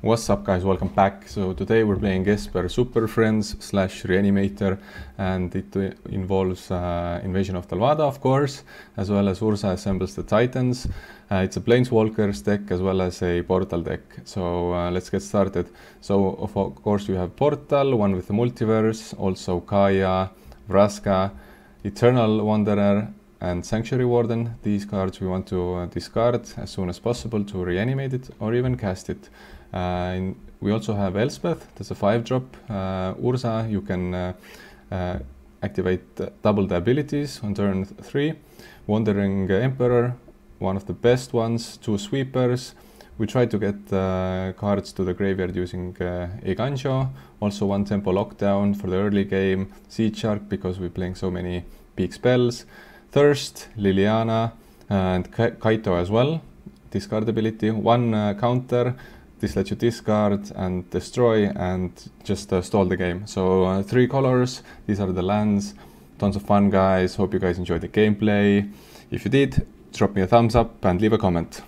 What's up guys, welcome back. So today we're playing Esper Superfriends / Reanimator, and it involves Invasion of Talvada, of course, as well as Ursa assembles the Titans. It's a Planeswalkers deck as well as a Portal deck. So let's get started. So of course we have Portal, one with the multiverse, also Kaya, Vraska, Eternal Wanderer, and Sanctuary Warden. These cards we want to discard as soon as possible to reanimate it or even cast it. We also have Elspeth, that's a 5-drop. Ursa, you can activate double the abilities on turn 3. Wandering Emperor, one of the best ones, 2 sweepers. We try to get cards to the graveyard using Eganjo. Also 1 tempo lockdown for the early game. Siege Shark because we're playing so many big spells. Thirst, Liliana, and Kaito as well. Discard ability, 1 counter. This lets you discard and destroy and just stall the game. So 3 colors, these are the lands. Tons of fun, guys. Hope you guys enjoyed the gameplay. If you did, drop me a thumbs up and leave a comment.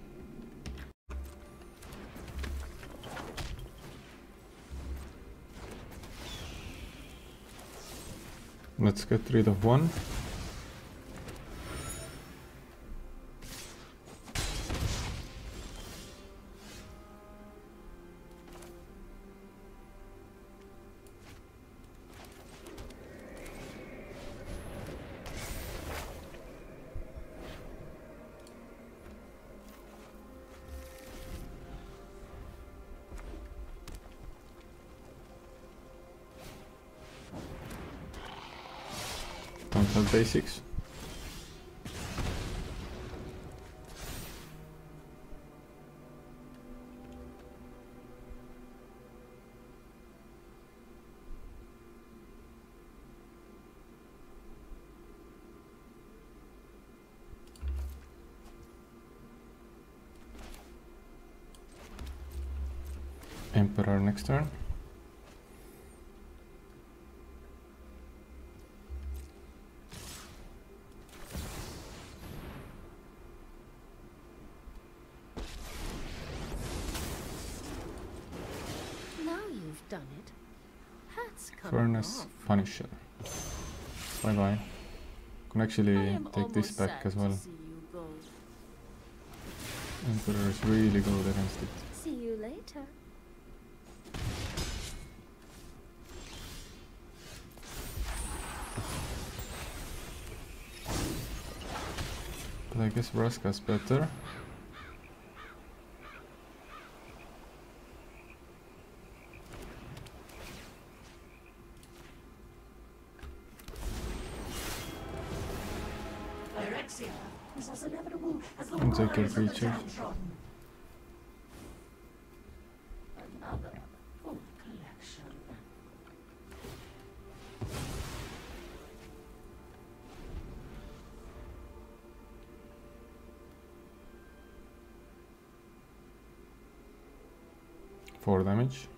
Let's get rid of 1. Don't have basics. Emperor next turn. Done it. Hats Furnace off. Punisher. Bye bye. Can actually take this back as well. Emperor is really good against it. See you later. But I guess Vraska's better. And take your creature. Four damage.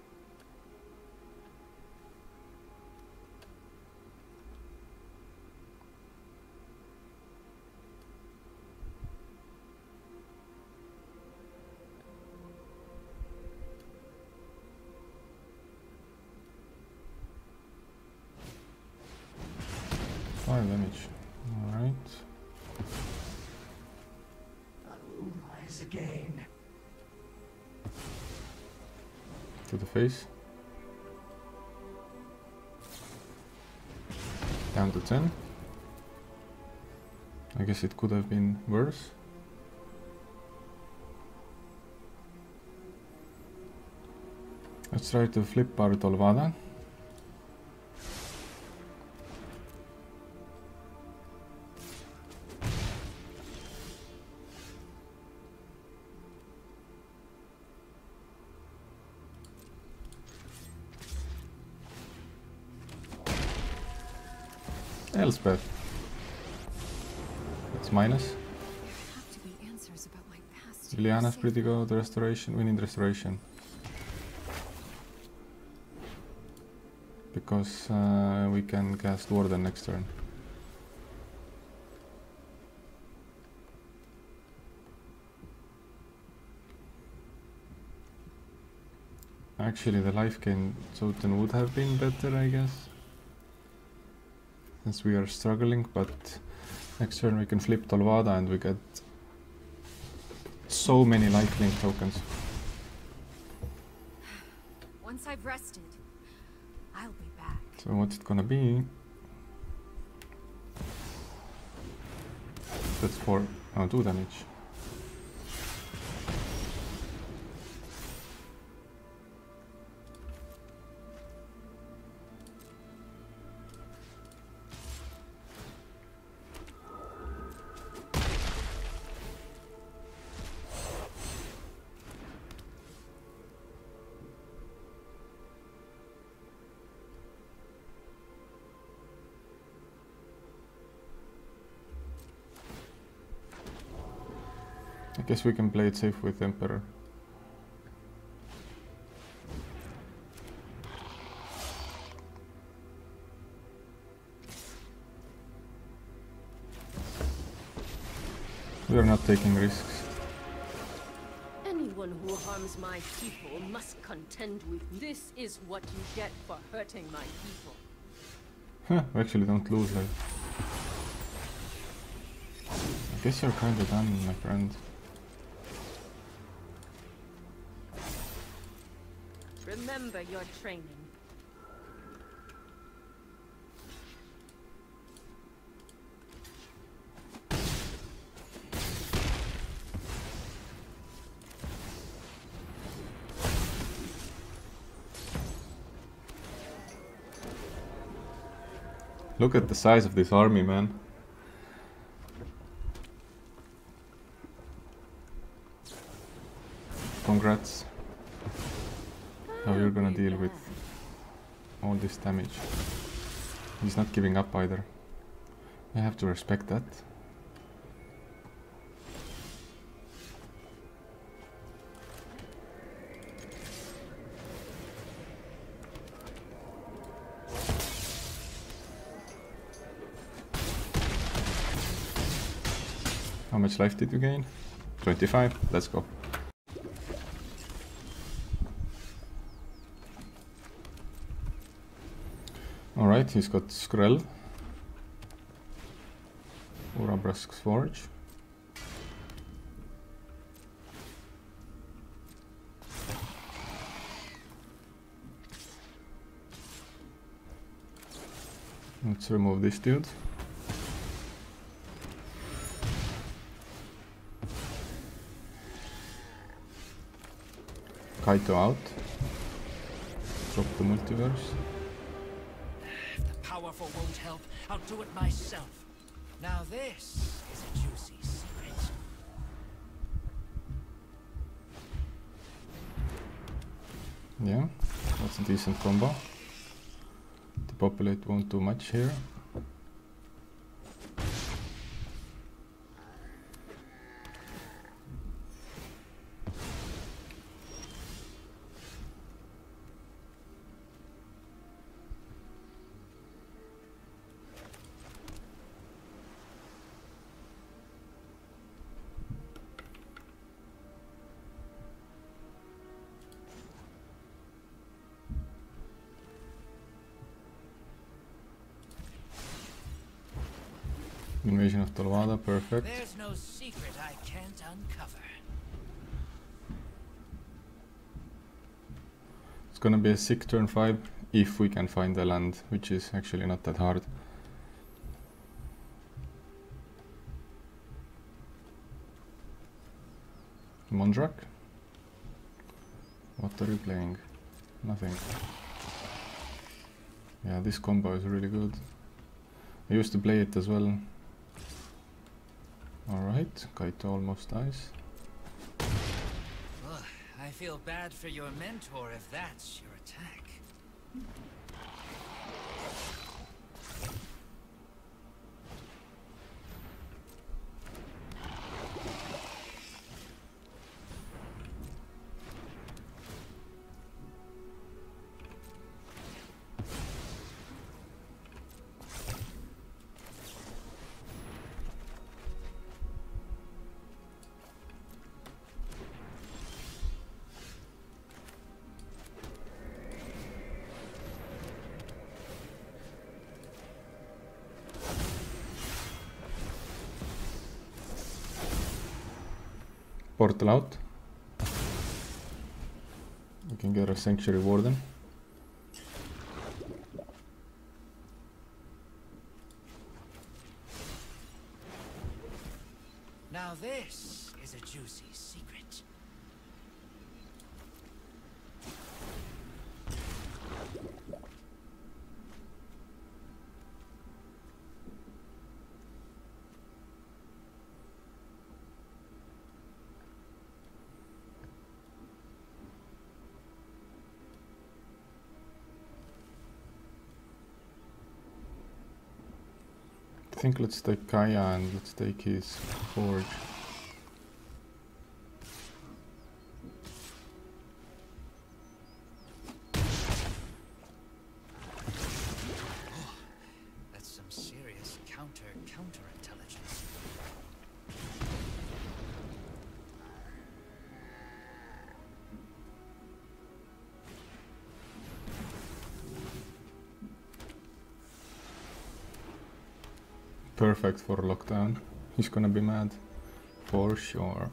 Damage. All right. Rise again. To the face. Down to 10. I guess it could have been worse. Let's try to flip our Talvada. Elspeth. That's minus. Liliana's pretty good. Restoration. We need restoration. Because we can cast Warden next turn. Actually, the life gain totem would have been better, I guess. Since we are struggling, but next turn we can flip Tolvada and we get so many lifelink tokens. Once I've rested, I'll be back. So what's it gonna be? That's 2 damage. I guess we can play it safe with Emperor. We are not taking risks. Anyone who harms my people must contend with me. This is what you get for hurting my people. Huh, we actually don't lose her. I guess you're kinda done, my friend. Remember your training. Look at the size of this army, man. Congrats. How you're gonna deal with all this damage. He's not giving up either. I have to respect that. How much life did you gain? 25. Let's go. Alright, he's got Skrell. Urabrask's Forge. Let's remove this dude. Kaito out. Drop the multiverse. If the powerful won't help, I'll do it myself. Now this is a juicy secret. Yeah, that's a decent combo. The populate won't do much here. Invasion of Tolvada, perfect. There's no secret I can't uncover. It's gonna be a sick turn 5 if we can find the land, which is actually not that hard. Mondrak? What are you playing? Nothing. Yeah, this combo is really good. I used to play it as well. Alright, Kaito almost dies. Ugh, I feel bad for your mentor if that's your attack. Portal out. We can get a Sanctuary Warden. Now this is a juicy secret. I think let's take Kaya and let's take his forge. That's some serious counter intelligence. Perfect for lockdown. He's gonna be mad. For sure.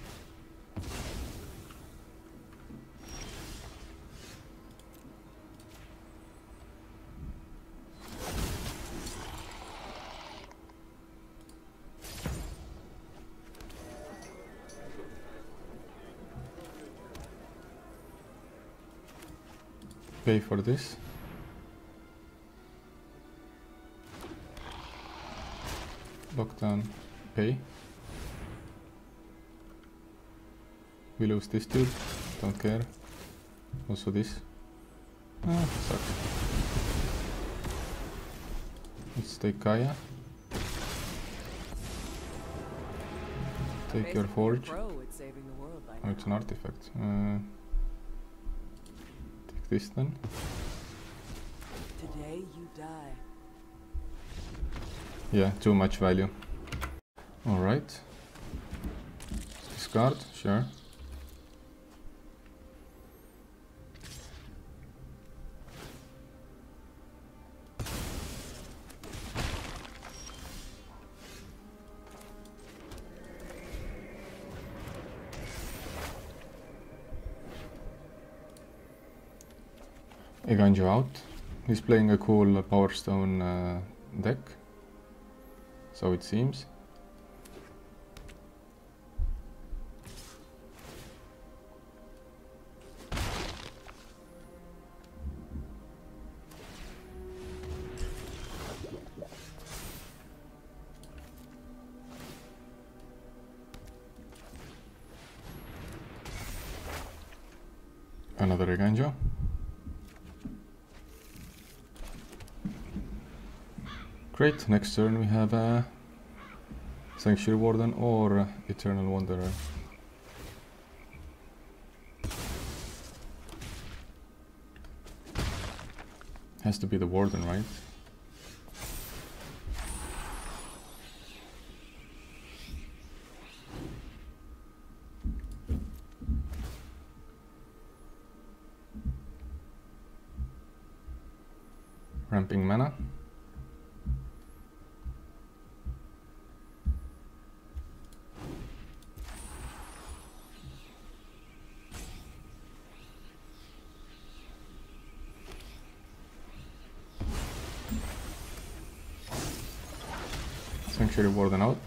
Pay for this. Lockdown, pay. We lose this dude, don't care. Also this. Ah, sucks. Let's take Kaya. Take your forge. Oh, it's an artifact. Take this then. Today you die. Yeah, too much value. Alright. Discard, sure. Eganjo out. He's playing a cool Power Stone deck. So it seems. Another Reganjo. Great, next turn we have a Sanctuary Warden or Eternal Wanderer. Has to be the Warden, right? Ramping mana. Sanctuary Warden out.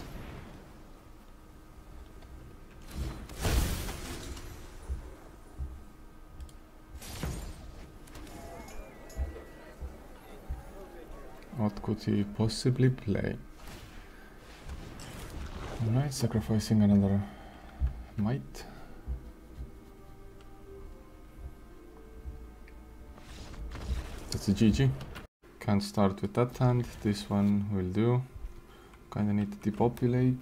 What could he possibly play? Alright, sacrificing another might. That's a GG. Can't start with that hand, this one will do. Kinda need to depopulate.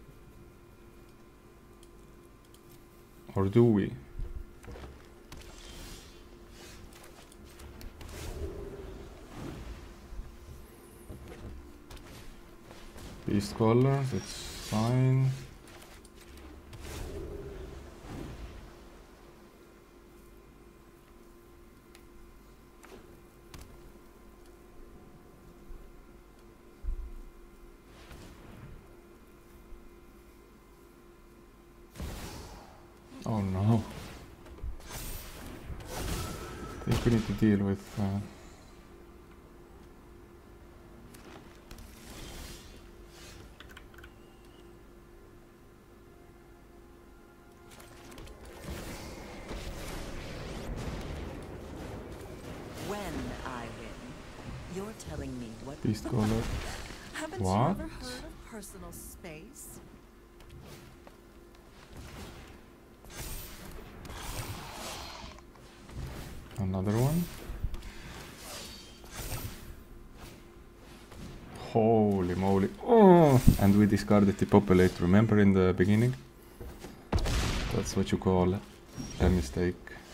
Or do we? Beast Caller, that's fine. Oh no. I think we need to deal with... When I win, you're telling me what... Beast Caller. Haven't What? you ever heard of personal space? Another one. Holy moly. Oh! And we discarded the populate, remember in the beginning? That's what you call a mistake.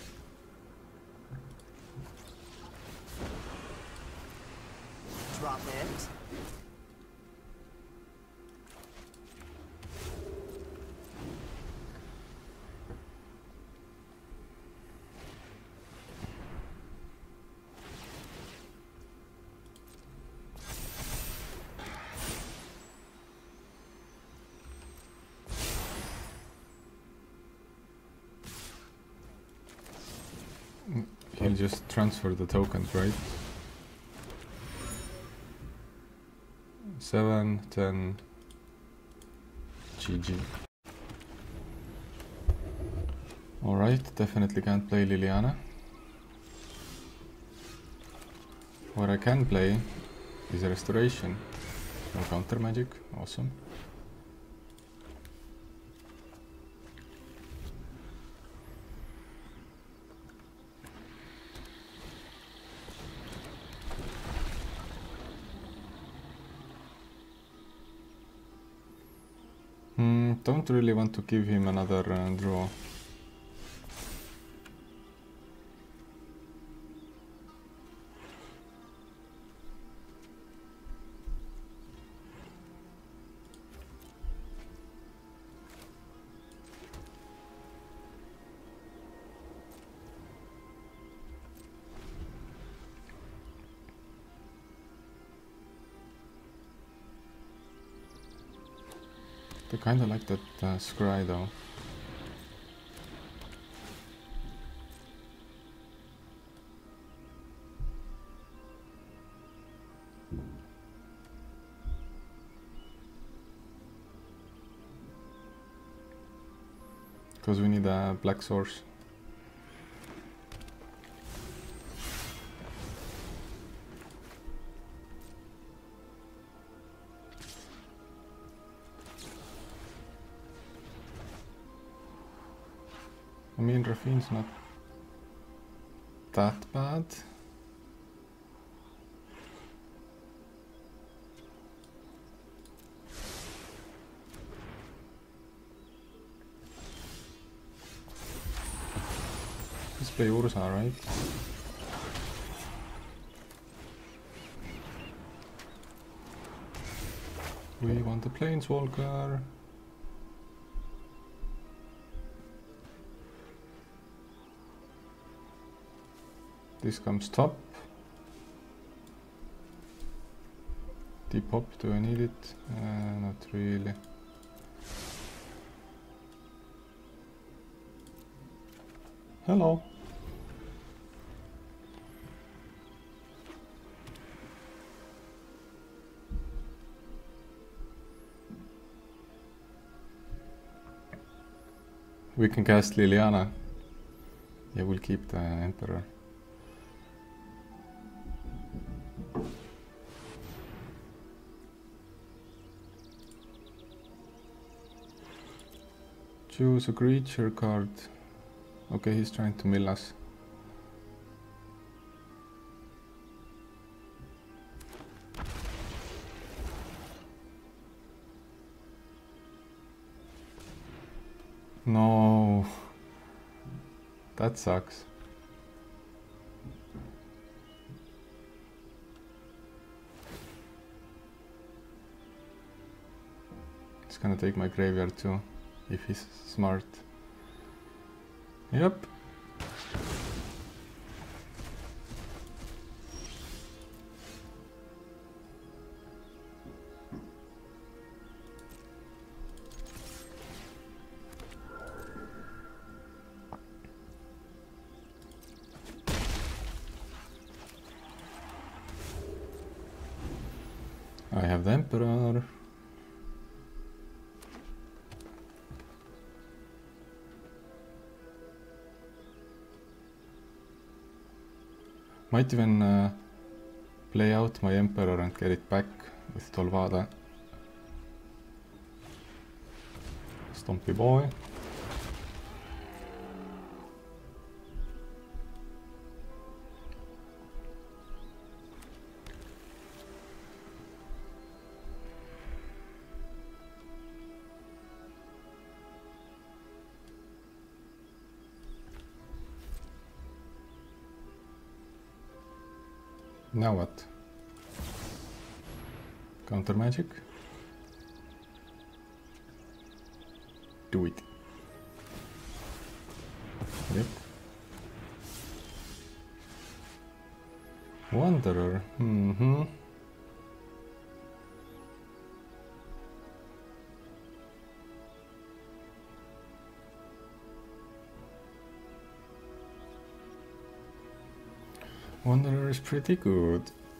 Drop it. He'll just transfer the tokens, right? 7, 10, GG. Alright, definitely can't play Liliana. What I can play is a Restoration. No counter magic, awesome. Don't really want to give him another draw. I kinda like that scry though. Because we need a black source. I mean, Rafine's not that bad. Let's play Ursa, right? We want the Planeswalker. This comes top. Depop, do I need it? Not really. Hello. We can cast Liliana. Yeah, we'll keep the Emperor. Choose a creature card. Okay, he's trying to mill us. No. That sucks. He's gonna take my graveyard too, if he's smart. Yep. I have the Emperor. Might even play out my Emperor and get it back with Tolvada. Stompy boy. Now what? Counter magic? Do it. Yep. Wanderer. Mm-hmm. Wanderer is pretty good.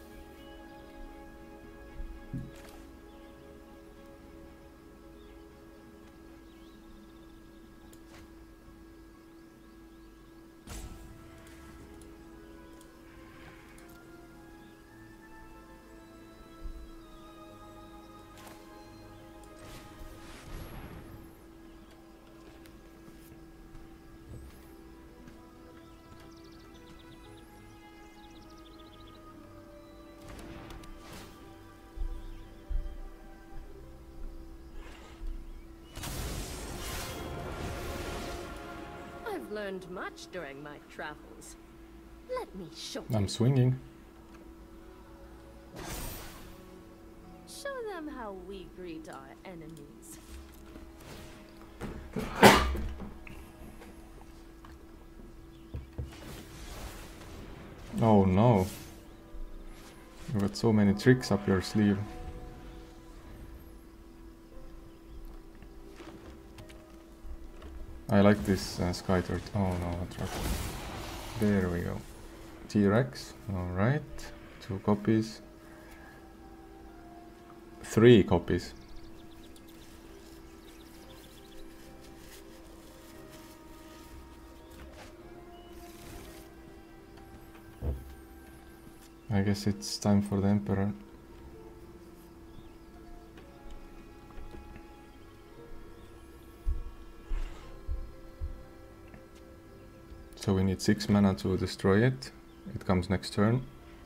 I've learned much during my travels. Let me show I'm you. swinging. Show them how we greet our enemies. Oh no. You got so many tricks up your sleeve. I like this Sky Turret. Oh no, that's right. There we go. T-Rex. Alright. 2 copies. 3 copies. I guess it's time for the Emperor. So we need 6 mana to destroy it. It comes next turn.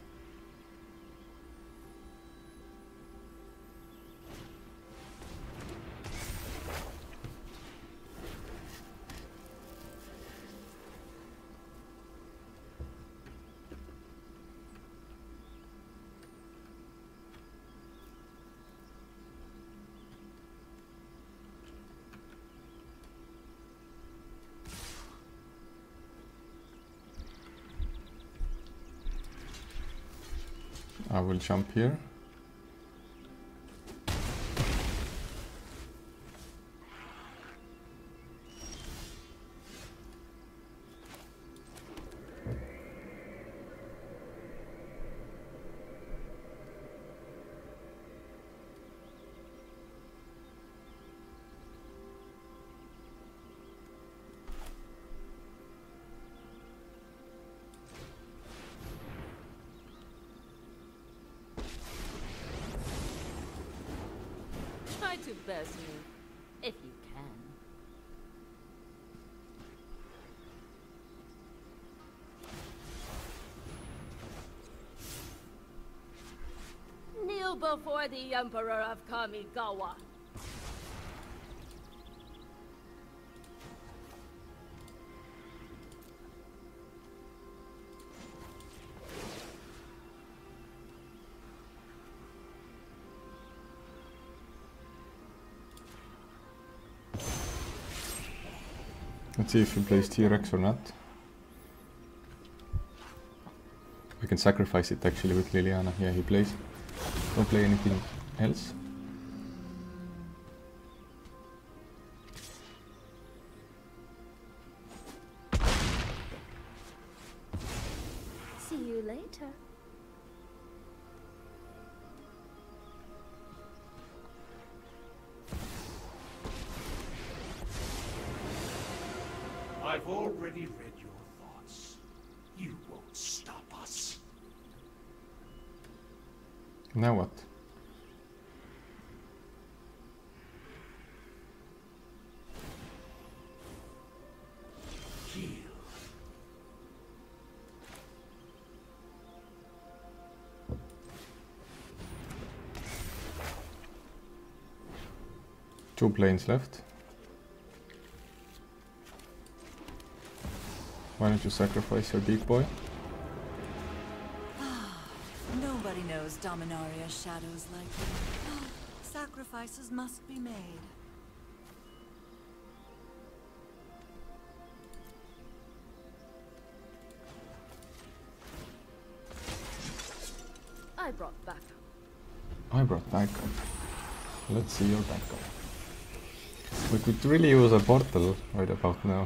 I will jump here. Try to burst me, if you can. Kneel before the Emperor of Kamigawa. Let's see if he plays T-Rex or not. We can sacrifice it actually with Liliana. Yeah, he plays. Don't play anything else. See you later. I've already read your thoughts. You won't stop us. Now what? Heal. Two planes left. Why don't you sacrifice your deep boy? Nobody knows Dominaria's shadows like you. Sacrifices must be made. I brought backup. I brought backup. Let's see your backup. We could really use a portal right about now.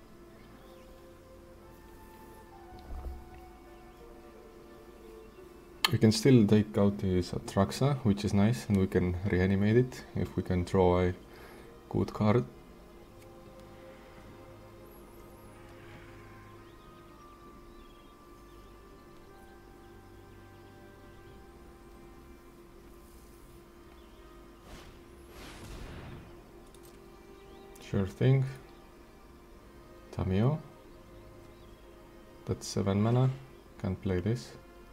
We can still take out his Atraxa, which is nice, and we can reanimate it if we can draw a good card. Sure thing. Tamio. That's 7 mana. Can't play this.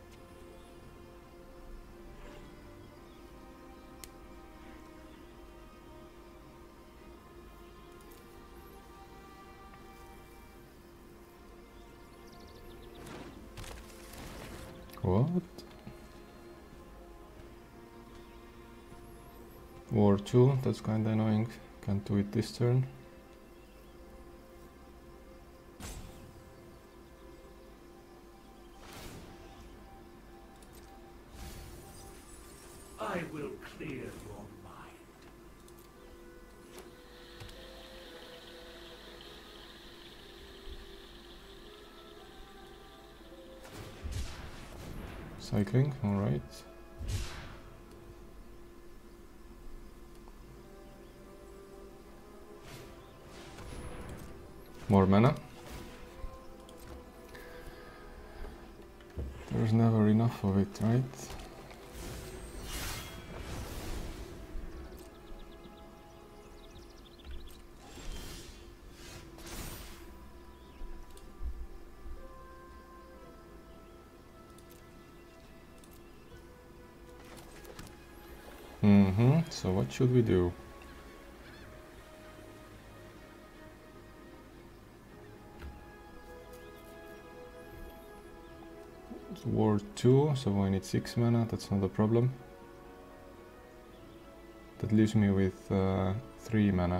What? War 2, that's kinda annoying. Can't do it this turn. I will clear your mind. Cycling, alright. More mana. There's never enough of it, right? So what should we do? It's War 2, so I need 6 mana, that's not a problem. That leaves me with 3 mana.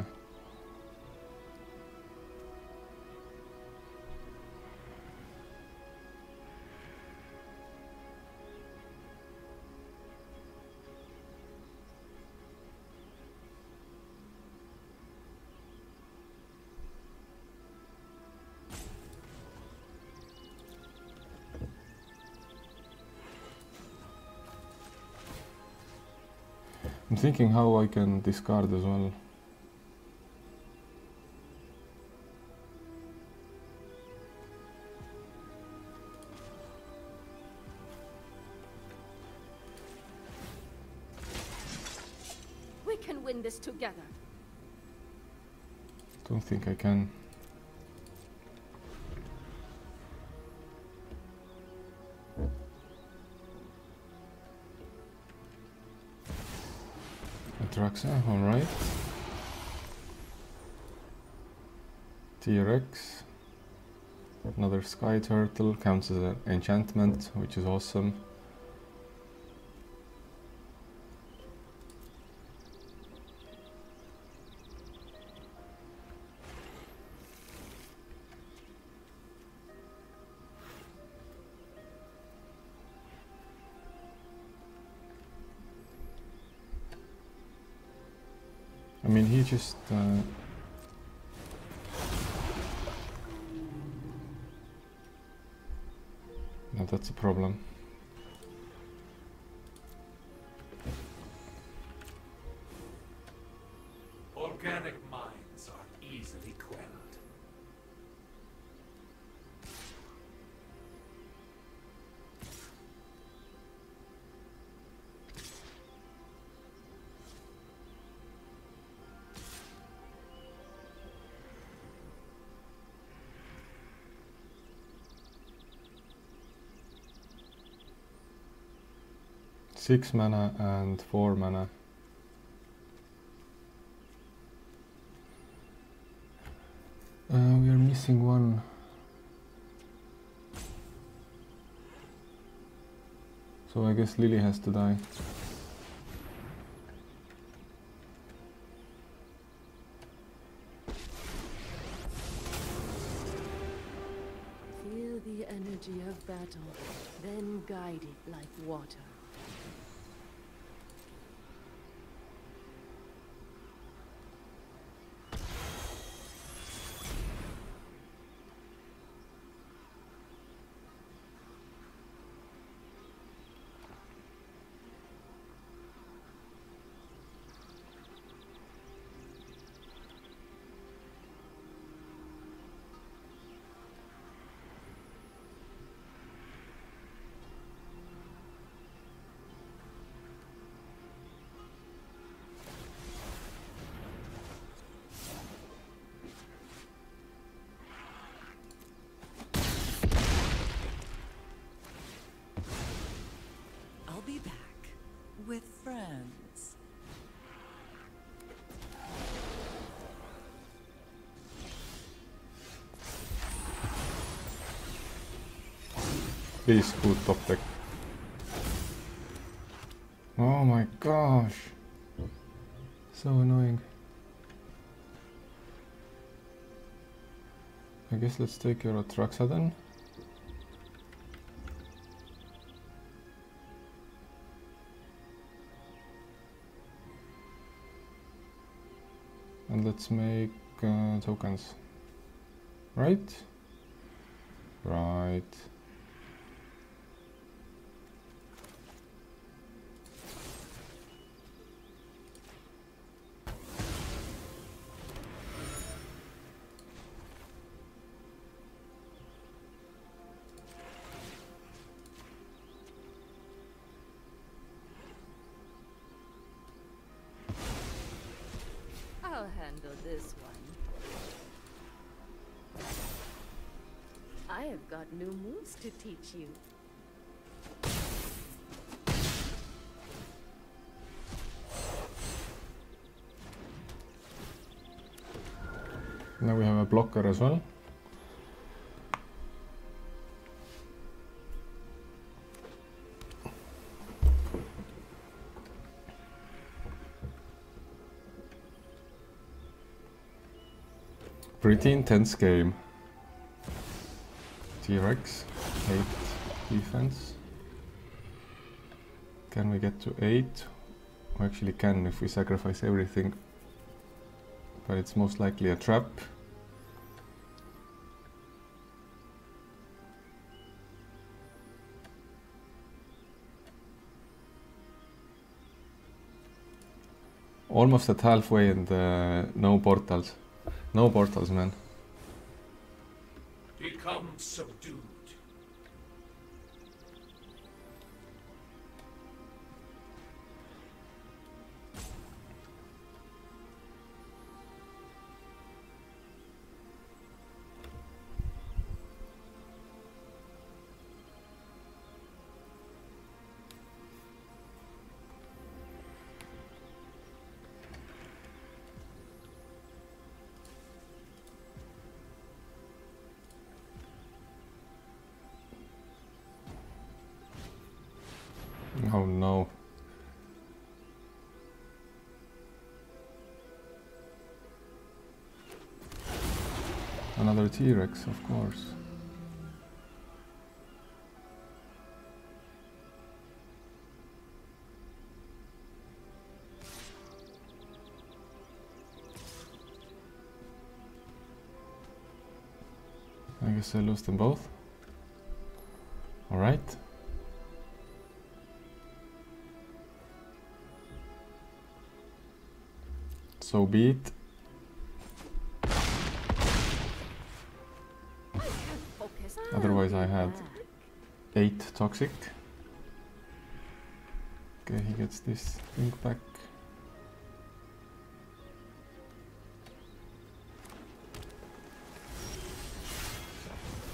I'm thinking how I can discard as well. We can win this together. Don't think I can. Atraxa, alright. T-Rex. Another Sky Turtle, counts as an enchantment, which is awesome. I mean, he just... No, that's a problem. Organic minds are easily quelled. 6 mana and 4 mana. We are missing one. So I guess Lily has to die. Feel the energy of battle, then guide it like water. Be back with friends. Please good top deck. Oh my gosh. So annoying. I guess let's take your Atraxa then. And let's make tokens. Right? Right. I'll handle this one. I have got new moves to teach you. Now we have a blocker as well. Pretty intense game. T-Rex, 8 defense. Can we get to 8? We actually can if we sacrifice everything. But it's most likely a trap. Almost at halfway and no portals. No portals, man. Become subdued. Oh no. Another T-Rex, of course. I guess I lose them both. All right. So be it. Otherwise I had 8 toxic. Okay, he gets this thing back.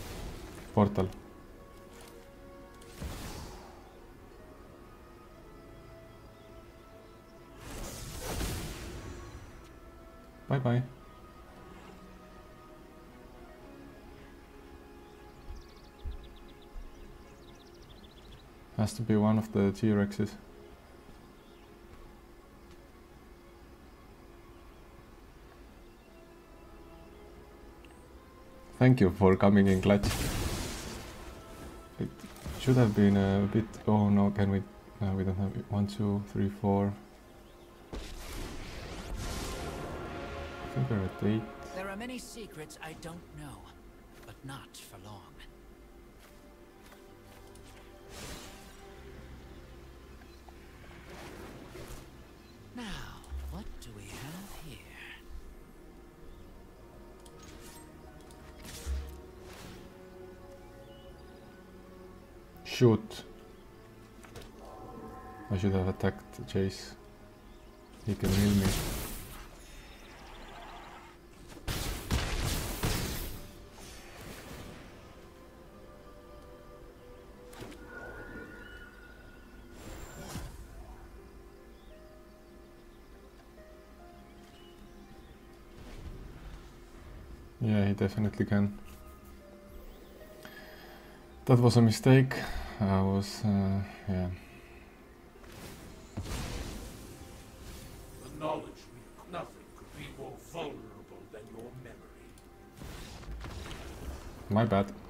Portal. Bye bye. Has to be one of the T-Rexes. Thank you for coming in clutch. It should have been a bit... Oh no, can we... No, we don't have... 1, 2, 3, 4... I think we're at 8. There are many secrets I don't know, but not for long. Now, what do we have here? Shoot. I should have attacked Chase. He can heal me. Yeah, he definitely can. That was a mistake. I was, yeah. The knowledge we nothing could be more vulnerable than your memory. My bad.